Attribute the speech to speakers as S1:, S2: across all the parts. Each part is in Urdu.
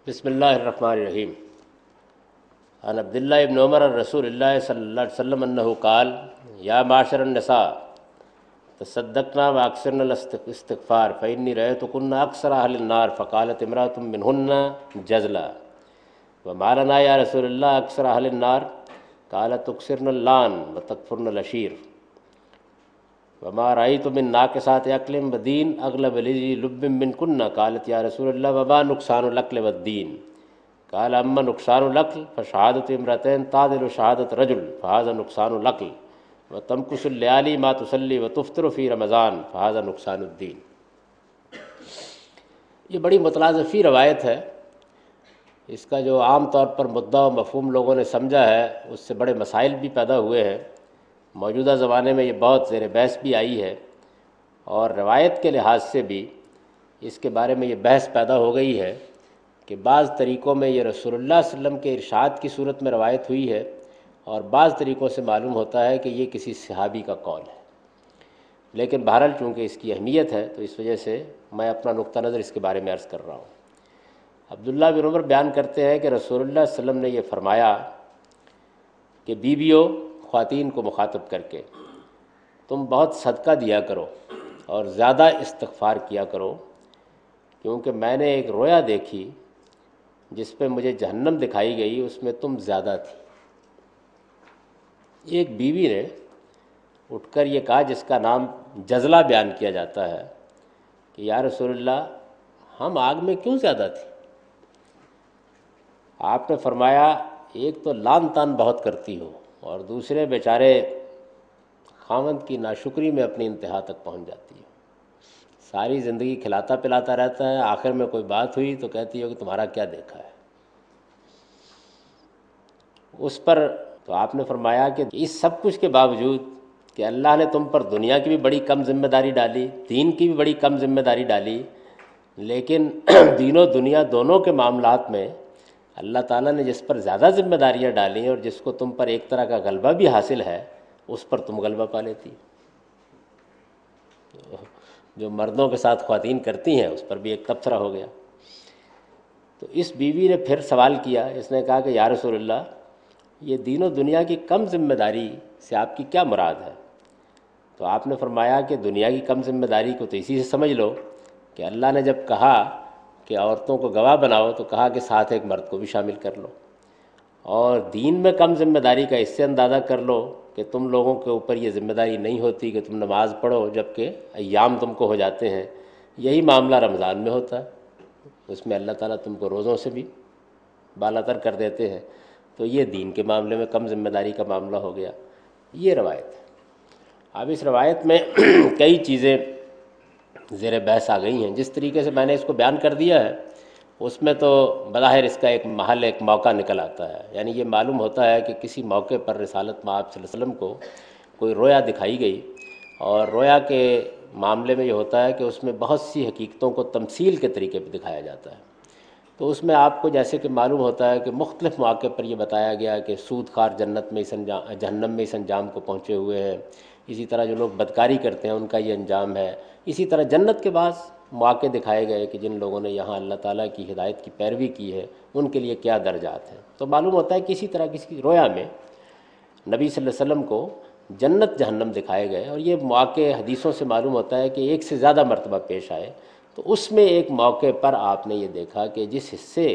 S1: بسم اللہ الرحمن الرحیم عن عبداللہ ابن عمر رسول اللہ صلی اللہ علیہ وسلم انہ قال یا معاشر النساء تصدقنا واکثرن الاستغفار فإنی رأیتکن اکثر اہل النار فقالت امرأة منہن جزلا وما لنا یا رسول اللہ اکثر اہل النار قالت تکثرن اللعن وتکفرن العشیر وما رأیت من ناقصات عقل ودین اغلب لذی لب منکن قالت یا رسول اللہ وما نقصان العقل والدین قال اما نقصان العقل فشہادت امرأتین تعدل شہادت رجل فہذا نقصان العقل وتمکث اللیالی ما تصلی وتفطر فی رمضان فہذا نقصان الدین۔ یہ بڑی متلازفی روایت ہے، اس کا جو عام طور پر مدعا و مفہوم لوگوں نے سمجھا ہے اس سے بڑے مسائل بھی پیدا ہوئے ہیں۔ موجودہ زمانے میں یہ بہت زیر بحث بھی آئی ہے، اور روایت کے لحاظ سے بھی اس کے بارے میں یہ بحث پیدا ہو گئی ہے کہ بعض طریقوں میں یہ رسول اللہ صلی اللہ علیہ وسلم کے ارشاد کی صورت میں روایت ہوئی ہے، اور بعض طریقوں سے معلوم ہوتا ہے کہ یہ کسی صحابی کا قول ہے۔ لیکن بہرحال چونکہ اس کی اہمیت ہے تو اس وجہ سے میں اپنا نقطہ نظر اس کے بارے میں عرض کر رہا ہوں۔ عبداللہ بن عمر بیان کرتے ہیں کہ رسول اللہ صلی اللہ علیہ وسلم نے یہ فرمایا کہ بیویوں خواتین کو مخاطب کر کے تم بہت صدقہ دیا کرو اور زیادہ استغفار کیا کرو، کیونکہ میں نے ایک رویا دیکھی جس پہ مجھے جہنم دکھائی گئی، اس میں تم زیادہ تھی۔ ایک بیوی نے اٹھ کر یہ کہا جس کا نام جزلہ بیان کیا جاتا ہے کہ یا رسول اللہ ہم آگ میں کیوں زیادہ تھی؟ آپ نے فرمایا ایک تو لعن طعن بہت کرتی ہو، اور دوسرے بیچارے خاوند کی ناشکری میں اپنی انتہا تک پہنچ جاتی ہے، ساری زندگی کھلاتا پلاتا رہتا ہے، آخر میں کوئی بات ہوئی تو کہتی ہو کہ تمہارا کیا دیکھا ہے اس پر۔ تو آپ نے فرمایا کہ اس سب کچھ کے باوجود کہ اللہ نے تم پر دنیا کی بھی بڑی کم ذمہ داری ڈالی، دین کی بھی بڑی کم ذمہ داری ڈالی، لیکن دین و دنیا دونوں کے معاملات میں اللہ تعالیٰ نے جس پر زیادہ ذمہ داریاں ڈالیں اور جس کو تم پر ایک طرح کا غلبہ بھی حاصل ہے اس پر تم غلبہ پا لیتی۔ جو مردوں کے ساتھ خواتین کرتی ہیں اس پر بھی ایک تبصرہ ہو گیا۔ تو اس بیوی نے پھر سوال کیا، اس نے کہا کہ یا رسول اللہ یہ دین و دنیا کی کم ذمہ داری سے آپ کی کیا مراد ہے؟ تو آپ نے فرمایا کہ دنیا کی کم ذمہ داری کو تو اسی سے سمجھ لو کہ اللہ نے جب کہا کہ عورتوں کو گواہ بناؤ تو کہا کہ ساتھ ایک مرد کو بھی شامل کر لو، اور دین میں کم ذمہ داری کا اس سے اندازہ کر لو کہ تم لوگوں کے اوپر یہ ذمہ داری نہیں ہوتی کہ تم نماز پڑھو جبکہ ایام تم کو ہو جاتے ہیں۔ یہی معاملہ رمضان میں ہوتا ہے، اس میں اللہ تعالیٰ تم کو روزوں سے بھی بالا تر کر دیتے ہیں، تو یہ دین کے معاملے میں کم ذمہ داری کا معاملہ ہو گیا۔ یہ روایت ہے۔ اب اس روایت میں کئی چیزیں زیر بحث آ گئی ہیں، جس طریقے سے میں نے اس کو بیان کر دیا ہے اس میں تو بظاہر اس کا ایک محل ایک موقع نکل آتا ہے، یعنی یہ معلوم ہوتا ہے کہ کسی موقع پر رسالت مآب صلی اللہ علیہ وسلم کو کوئی رویا دکھائی گئی، اور رویا کے معاملے میں یہ ہوتا ہے کہ اس میں بہت سی حقیقتوں کو تمثیل کے طریقے پہ دکھایا جاتا ہے۔ تو اس میں آپ کو جیسے کہ معلوم ہوتا ہے کہ مختلف مواقع پر یہ بتایا گیا کہ سود خوار جنت میں جہنم میں اس انجام کو پہنچے ہوئے ہیں، اسی طرح جو لوگ بدکاری کرتے ہیں ان کا یہ انجام ہے، اسی طرح جنت کے بعض مواقع دکھائے گئے کہ جن لوگوں نے یہاں اللہ تعالیٰ کی ہدایت کی پیروی کی ہے ان کے لیے کیا درجات ہیں۔ تو معلوم ہوتا ہے کہ اسی طرح کسی رویا میں نبی صلی اللہ علیہ وسلم کو جنت جہنم دکھائے گئے، اور یہ مواقع حدیثوں سے معلوم ہوتا ہے کہ ایک سے زیادہ مرتبہ پیش آئے۔ تو اس میں ایک موقع پر آپ نے یہ دیکھا کہ جس حصے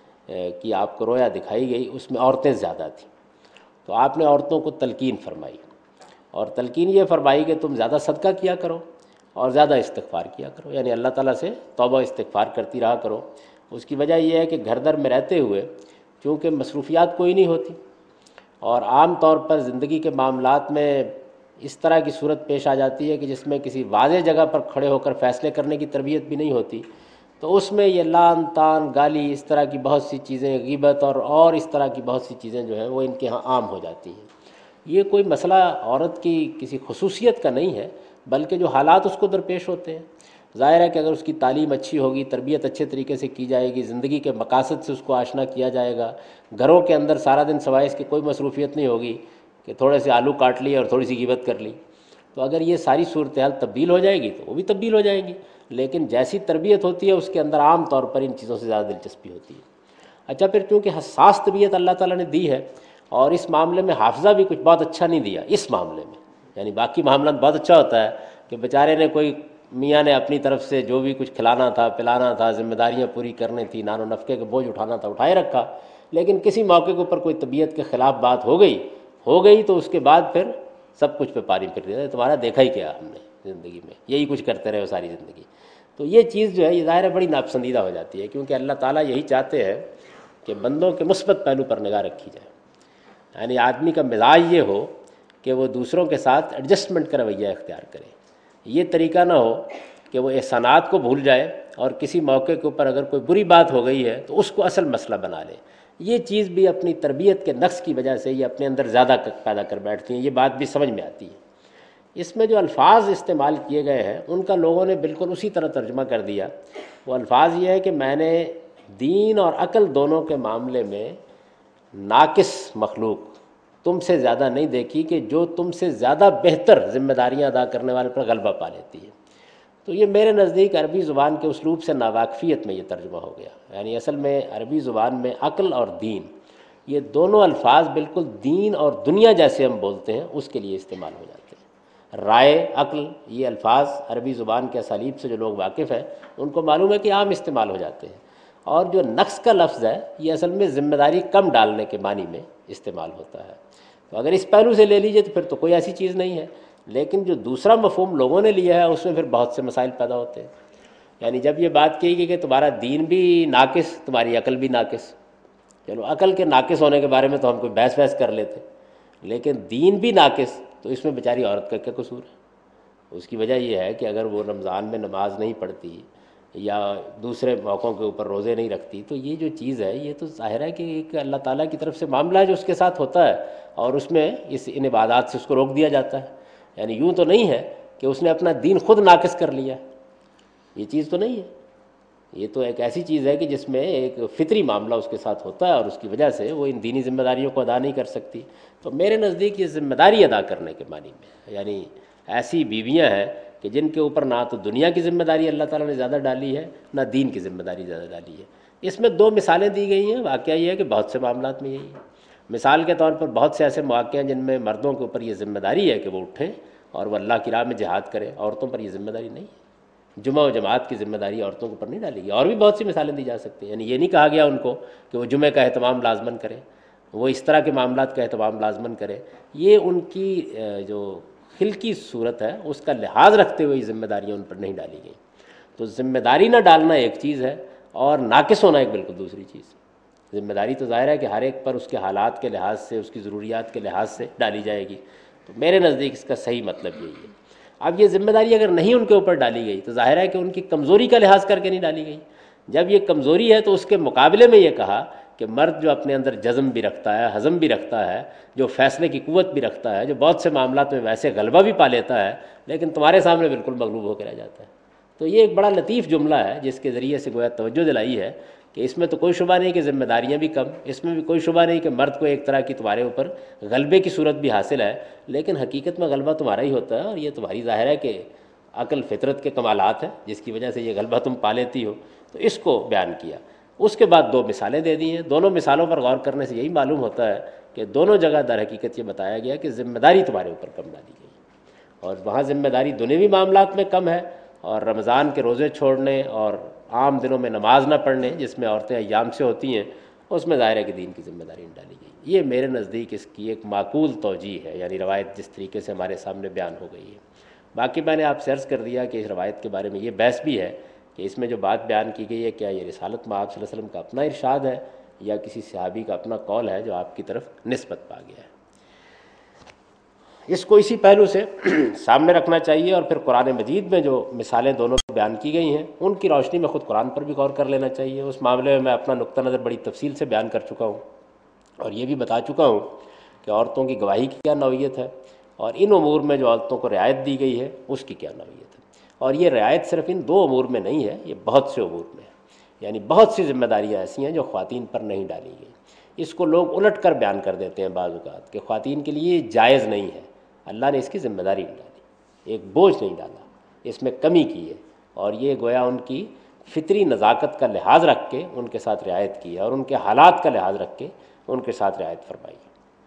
S1: کی آپ کو رویا دکھائی گئی اس میں عورتیں زیادہ تھیں، تو آپ نے عورتوں کو تلقین فرمائی، اور تلقین یہ فرمائی کہ تم زیادہ صدقہ کیا کرو اور زیادہ استغفار کیا کرو، یعنی اللہ تعالیٰ سے توبہ استغفار کرتی رہا کرو۔ اس کی وجہ یہ ہے کہ گھر در میں رہتے ہوئے چونکہ مصروفیات کوئی نہیں ہوتی، اور عام طور پر زندگی کے معاملات میں اس طرح کی صورت پیش آ جاتی ہے کہ جس میں کسی واضح جگہ پر کھڑے ہو کر فیصلے کرنے کی تربیت بھی نہیں ہوتی، تو اس میں یہ لعن طعن گالی اس طرح کی بہت سی چیزیں، غیبت اور اس طرح کی بہت سی چیزیں جو ہیں وہ ان کے ہاں عام ہو جاتی ہیں۔ یہ کوئی مسئلہ عورت کی کسی خصوصیت کا نہیں ہے، بلکہ جو حالات اس کو درپیش ہوتے ہیں۔ ظاہر ہے کہ اگر اس کی تعلیم اچھی ہوگی، تربیت اچھے طریقے سے کی جائے گی، زندگی کے مقاصد سے اس کو آشنا کیا جائے گا، گھروں کے اندر سارا دن سوائے اس کی کوئی مصروفیت نہیں ہوگی کہ تھوڑے سے آلو کاٹ لی اور تھوڑی سی غیبت کر لی، تو اگر یہ ساری صورتحال تبدیل ہو جائے گی تو وہ بھی تبدیل ہو جائے گی۔ لیکن جیسی تربیت ہوتی ہے اس کے اندر عام طور پر ان چیزوں سے زیادہ دلچسپی ہوتی ہے۔ اچھا پھر چونکہ حساس طبیعت اللہ تعالیٰ نے دی ہے اور اس معاملے میں حافظہ بھی کچھ بہت اچھا نہیں دیا اس معاملے میں، یعنی باقی معاملات بہت اچھا ہوتا ہے کہ بیچارے نے کوئی میاں نے اپنی طرف سے جو بھی کچھ کھلانا تھا پلانا تھا ذمہ داریاں پوری کرنی تھی نان و نفقے کے بوجھ اٹھانا تھا اٹھائے رکھا، لیکن کسی موقع کے اوپر کوئی طبیعت کے خلاف بات ہو گئی تو اس کے بعد پھر سب کچھ پہ پانی پھر رہا ہے، تمہارا دیکھا ہی کیا ہم نے زندگی میں، یہی کچھ کرتے رہے ساری زندگی۔ تو یہ چیز جو ہے یہ ظاہر ہے بڑی ناپسندیدہ ہو جاتی ہے، کیونکہ اللہ تعالیٰ یہی چاہتے ہیں کہ بندوں کے مثبت پہلو پر نگاہ رکھی جائے، یعنی آدمی کا مزاج یہ ہو کہ وہ دوسروں کے ساتھ ایڈجسٹمنٹ کا رویہ اختیار کرے، یہ طریقہ نہ ہو کہ وہ احسانات کو بھول جائے اور کسی موقع کے اوپر اگر کوئی بری بات ہو گئی ہے تو اس کو اصل مسئلہ بنا لے۔ یہ چیز بھی اپنی تربیت کے نقص کی وجہ سے یہ اپنے اندر زیادہ پیدا کر بیٹھتی ہیں، یہ بات بھی سمجھ میں آتی ہے۔ اس میں جو الفاظ استعمال کیے گئے ہیں ان کا لوگوں نے بالکل اسی طرح ترجمہ کر دیا۔ وہ الفاظ یہ ہے کہ میں نے دین اور عقل دونوں کے معاملے میں ناقص مخلوق تم سے زیادہ نہیں دیکھی کہ جو تم سے زیادہ بہتر ذمہ داریاں ادا کرنے والے پر غلبہ پا لیتی ہے۔ تو یہ میرے نزدیک عربی زبان کے اسلوب سے ناواقفیت میں یہ ترجمہ ہو گیا، یعنی اصل میں عربی زبان میں عقل اور دین یہ دونوں الفاظ بالکل دین اور دنیا جیسے ہم بولتے ہیں اس کے لیے استعمال ہو جاتے ہیں۔ رائے، عقل، یہ الفاظ عربی زبان کے اسالیب سے جو لوگ واقف ہیں ان کو معلوم ہے کہ عام استعمال ہو جاتے ہیں، اور جو نقص کا لفظ ہے یہ اصل میں ذمہ داری کم ڈالنے کے معنی میں استعمال ہوتا ہے۔ تو اگر اس پہلو سے لے لیجئے تو پھر تو کوئی ایسی چیز نہیں ہے، لیکن جو دوسرا مفہوم لوگوں نے لیا ہے اس میں پھر بہت سے مسائل پیدا ہوتے ہیں۔ یعنی جب یہ بات کہی گئی کہ تمہارا دین بھی ناقص تمہاری عقل بھی ناقص، چلو عقل کے ناقص ہونے کے بارے میں تو ہم کوئی بحث کر لیتے، لیکن دین بھی ناقص تو اس میں بیچاری عورت کا کیا قصور ہے؟ اس کی وجہ یہ ہے کہ اگر وہ رمضان میں نماز نہیں پڑھتی یا دوسرے موقعوں کے اوپر روزے نہیں رکھتی تو یہ جو چیز ہے یہ تو ظاہر ہے کہ ایک اللہ تعالیٰ کی طرف سے معاملہ ہے جو اس کے ساتھ ہوتا ہے، اور اس میں ان عبادات سے اس کو روک دیا جاتا ہے۔ یعنی یوں تو نہیں ہے کہ اس نے اپنا دین خود ناقص کر لیا، یہ چیز تو نہیں ہے، یہ تو ایک ایسی چیز ہے کہ جس میں ایک فطری معاملہ اس کے ساتھ ہوتا ہے اور اس کی وجہ سے وہ ان دینی ذمہ داریوں کو ادا نہیں کر سکتی۔ تو میرے نزدیک یہ ذمہ داری ادا کرنے کے معنی میں، یعنی ایسی بیویاں ہیں کہ جن کے اوپر نہ تو دنیا کی ذمہ داری اللہ تعالیٰ نے زیادہ ڈالی ہے نہ دین کی ذمہ داری زیادہ ڈالی ہے۔ اس میں دو مثالیں دی گئی ہیں، واقعہ یہ ہے کہ بہت سے معاملات میں یہی ہے۔ مثال کے طور پر بہت سے ایسے مواقع ہیں جن میں مردوں کے اوپر یہ ذمہ داری ہے کہ وہ اٹھیں اور وہ اللہ کی راہ میں جہاد کریں، عورتوں پر یہ ذمہ داری نہیں ہے۔ جمعہ و جماعت کی ذمہ داری عورتوں کے اوپر نہیں ڈالی گئی، اور بھی بہت سی مثالیں دی جا سکتی ہیں۔ یعنی یہ نہیں کہا گیا ان کو کہ وہ جمعہ کا اہتمام لازماً کریں، وہ اس طرح کے معاملات کا اہتمام لازماً کریں، یہ ان کی جو خلقی صورت ہے اس کا لحاظ رکھتے ہوئے یہ ذمہ داریاں ان پر نہیں ڈالی گئیں۔ تو ذمہ داری نہ ڈالنا ایک چیز ہے اور ناقص ہونا ایک بالکل دوسری چیز۔ ذمہ داری تو ظاہر ہے کہ ہر ایک پر اس کے حالات کے لحاظ سے اس کی ضروریات کے لحاظ سے ڈالی جائے گی، تو میرے نزدیک اس کا صحیح مطلب یہی ہے۔ اب یہ ذمہ داری اگر نہیں ان کے اوپر ڈالی گئی تو ظاہر ہے کہ ان کی کمزوری کا لحاظ کر کے نہیں ڈالی گئی۔ جب یہ کمزوری ہے تو اس کے مقابلے میں یہ کہا کہ مرد جو اپنے اندر جزم بھی رکھتا ہے، ہضم بھی رکھتا ہے، جو فیصلے کی قوت بھی رکھتا ہے، جو بہت سے معاملات میں ویسے غلبہ بھی پا لیتا ہے، لیکن تمہارے سامنے بالکل مغلوب ہو کے رہ جاتا ہے۔ تو یہ ایک بڑا لطیف جملہ ہے جس کے ذریعے سے گویا توجہ دلائی ہے کہ اس میں تو کوئی شبہ نہیں کہ ذمہ داریاں بھی کم، اس میں بھی کوئی شبہ نہیں کہ مرد کو ایک طرح کی تمہارے اوپر غلبے کی صورت بھی حاصل ہے، لیکن حقیقت میں غلبہ تمہارا ہی ہوتا ہے، اور یہ تمہاری ظاہر ہے کہ عقل فطرت کے کمالات ہیں جس کی وجہ سے یہ غلبہ تم پا لیتی ہو۔ تو اس کو بیان کیا، اس کے بعد دو مثالیں دے دی ہیں۔ دونوں مثالوں پر غور کرنے سے یہی معلوم ہوتا ہے کہ دونوں جگہ در حقیقت یہ بتایا گیا کہ ذمہ داری تمہارے اوپر کم ڈالی گئی، اور وہاں ذمہ داری دنیوی معاملات میں کم ہے، اور رمضان کے روزے چھوڑنے اور عام دنوں میں نماز نہ پڑھنے جس میں عورتیں ایام سے ہوتی ہیں اس میں ظاہر ہے کہ دین کی ذمہ داری نہیں ڈالی گئی۔ یہ میرے نزدیک اس کی ایک معقول توجیہ ہے، یعنی روایت جس طریقے سے ہمارے سامنے بیان ہو گئی ہے۔ باقی میں نے آپ سے عرض کر دیا کہ اس روایت کے بارے میں یہ بحث بھی ہے کہ اس میں جو بات بیان کی گئی ہے کیا یہ رسالت میں آپ صلی اللہ علیہ وسلم کا اپنا ارشاد ہے یا کسی صحابی کا اپنا قول ہے جو آپ کی طرف نسبت پا گیا ہے۔ اس کو اسی پہلو سے سامنے رکھنا چاہیے، اور پھر قرآن مجید میں جو مثالیں دونوں بیان کی گئی ہیں ان کی روشنی میں خود قرآن پر بھی غور کر لینا چاہیے۔ اس معاملے میں اپنا نقطہ نظر بڑی تفصیل سے بیان کر چکا ہوں، اور یہ بھی بتا چکا ہوں کہ عورتوں کی گواہی کی کیا نوعیت ہے، اور ان امور میں جو عورتوں کو رعایت دی گئی ہے اس کی کیا نوعیت ہے۔ اور یہ رعایت صرف ان دو امور میں نہیں ہے، یہ بہت سے امور میں ہے، یعنی بہت سی ذمہ داریاں ایسی ہیں جو خواتین پر نہیں ڈالی گئی۔ اس کو لوگ الٹ کر بیان کر دیتے ہیں بعض اوقات کہ خواتین کے لیے جائز نہیں ہے، اللہ نے اس کی ذمہ داری نہیں ڈالی، ایک بوجھ نہیں ڈالا، اس میں کمی کی ہے، اور یہ گویا ان کی فطری نزاکت کا لحاظ رکھ کے ان کے ساتھ رعایت کی ہے اور ان کے حالات کا لحاظ رکھ کے ان کے ساتھ رعایت فرمائی ہے۔